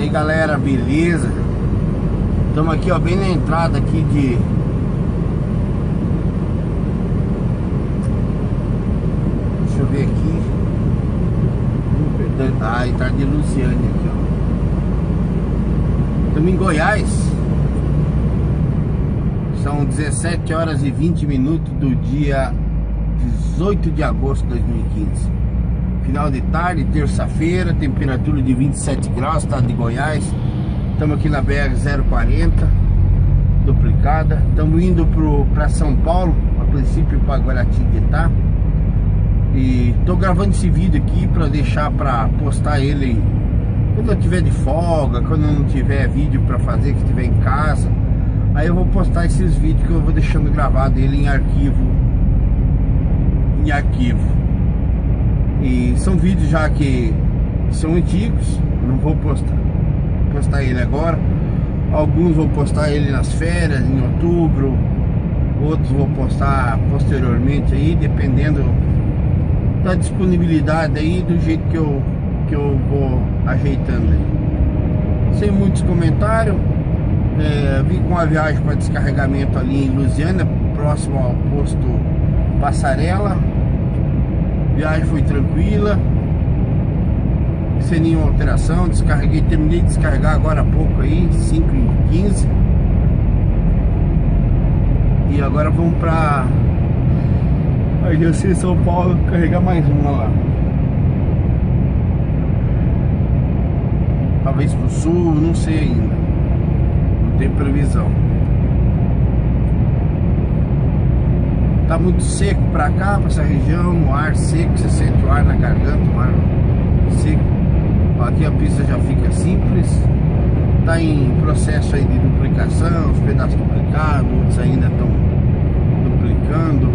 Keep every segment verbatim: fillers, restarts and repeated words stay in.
aí galera, beleza? Estamos aqui ó, bem na entrada aqui de Deixa eu ver aqui. Ah, entrada de Lusiânia aqui ó. Estamos em Goiás. São dezessete horas e vinte minutos do dia dezoito de agosto de dois mil e quinze. Final de tarde, terça-feira, temperatura de vinte e sete graus, estado de Goiás. Estamos aqui na B R zero quarenta, duplicada. Estamos indo para São Paulo, a princípio para Guaratinguetá. E estou gravando esse vídeo aqui para deixar para postar ele quando eu tiver de folga, quando eu não tiver vídeo para fazer, que estiver em casa. Aí eu vou postar esses vídeos que eu vou deixando gravado ele em arquivo. Em arquivo. E são vídeos já que são antigos, não vou postar postar ele agora. Alguns vou postar ele nas férias, em outubro. Outros vou postar posteriormente aí, dependendo da disponibilidade aí, do jeito que eu, que eu vou ajeitando aí. Sem muitos comentários. É, vim com uma viagem para descarregamento ali em Lusiânia, próximo ao posto Passarela. Viagem foi tranquila, sem nenhuma alteração. Descarreguei, terminei de descarregar agora há pouco aí, cinco e quinze. E agora vamos pra Agência São Paulo carregar mais uma lá. Talvez pro sul, não sei ainda. Não tem previsão. Tá muito seco pra cá, pra essa região, o ar seco, você sente o ar na garganta, o ar seco. Aqui a pista já fica simples. Tá em processo aí de duplicação, os pedaços duplicados, outros ainda estão duplicando.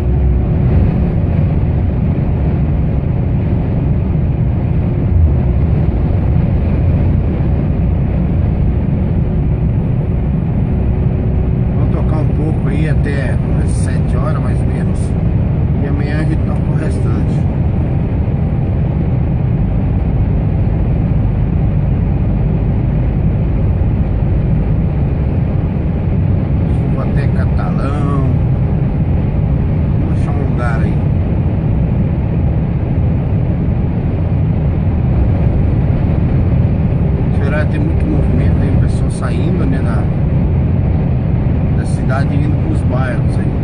Vamos tocar um pouco aí até umas sete horas mais ou menos. E amanhã a gente toca o restante. Vou até Catalão. Vou achar um lugar aí. Será que tem muito movimento aí, pessoal saindo, né, da, da cidade indo para os bairros aí.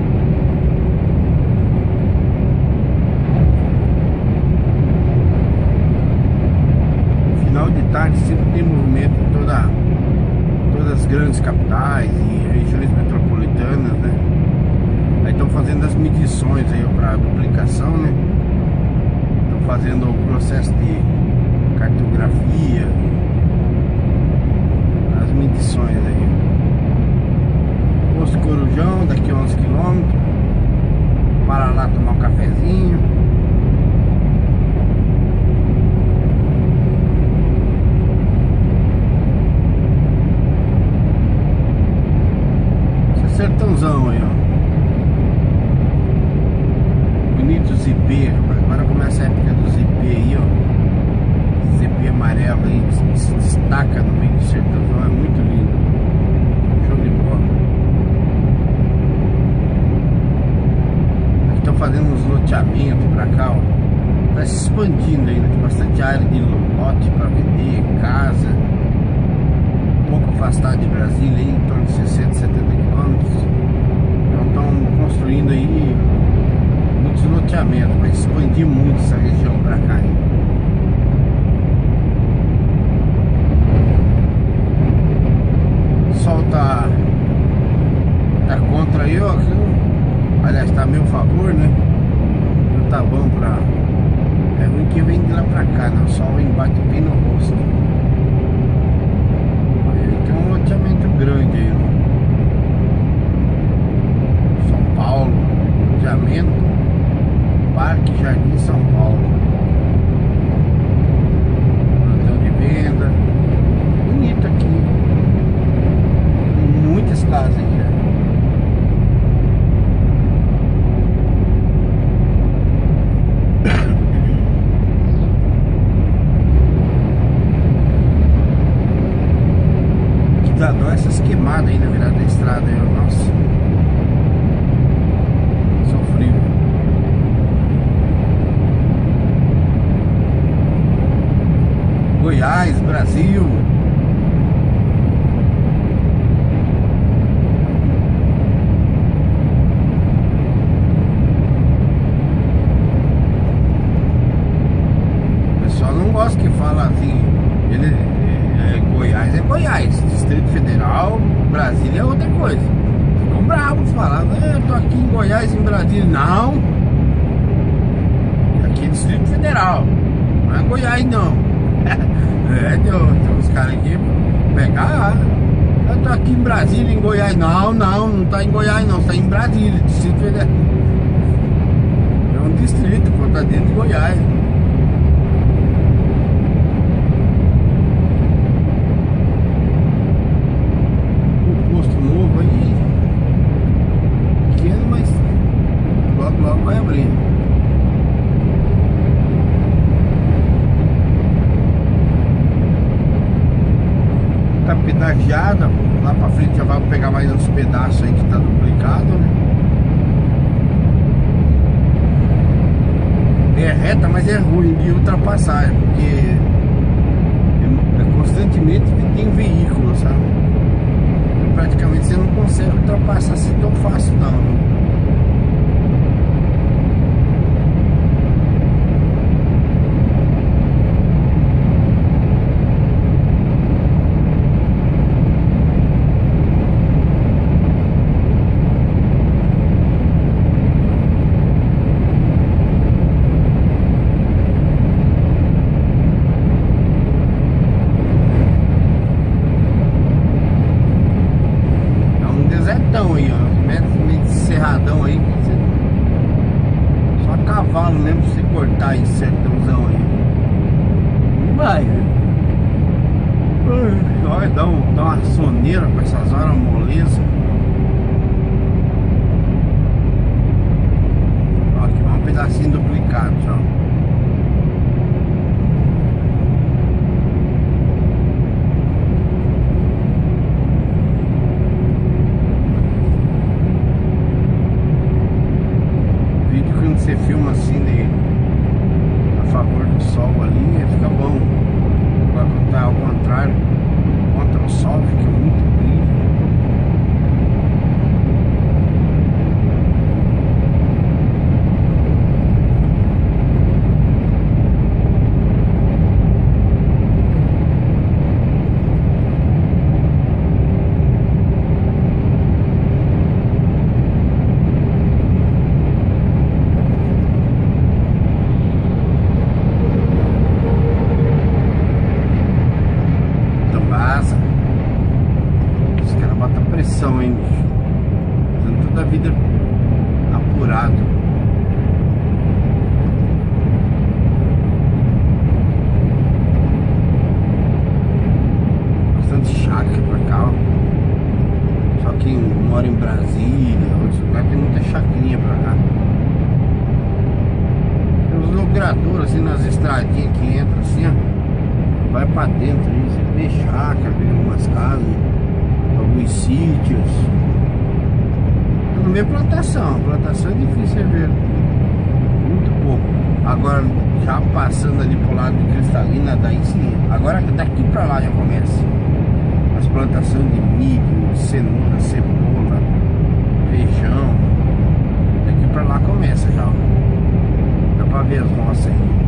Final de tarde sempre tem movimento em toda, todas as grandes capitais e regiões metropolitanas, né? Aí estão fazendo as medições aí para duplicação, né? Estão fazendo o processo de cartografia, as medições aí. Posto Corujão, daqui a onze quilômetros. Para lá tomar um cafezinho. Sertãozão aí, ó. Bonito zipê, agora começa a época do zipê aí, ó. Zipê amarelo aí, que se destaca no meio do sertãozão, é muito lindo. Show de bola. Aqui estão fazendo uns loteamentos pra cá, ó. Tá se expandindo ainda, tem bastante área de lote pra vender, casa. Um pouco afastado de Brasília aí, em torno de sessenta, setenta quilômetros. Então estão construindo aí muitos loteamentos, vai expandir muito essa região pra cá aí. O sol tá, tá contra aí, ó. Aliás, tá a meu favor, né? Não tá bom pra... É ruim que vem de lá pra cá, né? O sol vem bate bem no rosto. Tem um loteamento grande aí, ó. São Paulo, loteamento Parque Jardim São Paulo. Viradão, essas queimadas aí na virada da estrada aí, ó. Nossa, sofrível. Goiás, Brasil. O pessoal não gosta que fala assim, ele é, é, Goiás é Goiás, Distrito Federal, Brasília é outra coisa. Ficam bravos falando, eu tô aqui em Goiás, em Brasília. Não, aqui é Distrito Federal, não é Goiás não. É, tem uns caras aqui pegar. Eu tô aqui em Brasília, em Goiás. Não, não, não tá em Goiás não, tá em Brasília, Distrito Federal. É um distrito, pô, tá dentro de Goiás. O posto novo aí, pequeno, mas logo logo vai abrir. Tá pedagiada, lá pra frente já vai pegar mais uns pedaços aí que tá duplicado, né? É reta, mas é ruim de ultrapassar, porque é constantemente tem veículo, sabe? Praticamente você não consegue ultrapassar assim tão fácil não. Aí, ó, meio de cerradão aí, só cavalo mesmo pra você cortar esse sertãozão aí. Não vai, né? Olha, dá, um, dá uma soneira com essas horas, moleza. Ó, aqui vai um pedacinho duplicado, ó. Você filma assim de, a favor do sol ali, fica bom. Agora quando tá ao contrário, contra o sol, fica muito brilho. Os caras botam pressão, hein, bicho? Fazendo toda a vida apurado. Bastante chácara pra cá, ó. Só quem mora em Brasília, outros lugares, tem muita chacrinha pra cá. Tem uns logradouros assim nas estradinhas que entram assim, ó. Vai pra dentro aí, você vê chácara, vê algumas casas, alguns sítios. Tudo meio plantação, plantação é difícil você ver, muito pouco. Agora, já passando ali pro lado de Cristalina, daí sim. Agora daqui pra lá já começa as plantações de milho, cenoura, cebola, feijão. Daqui pra lá começa já, ó. Dá pra ver as roças aí.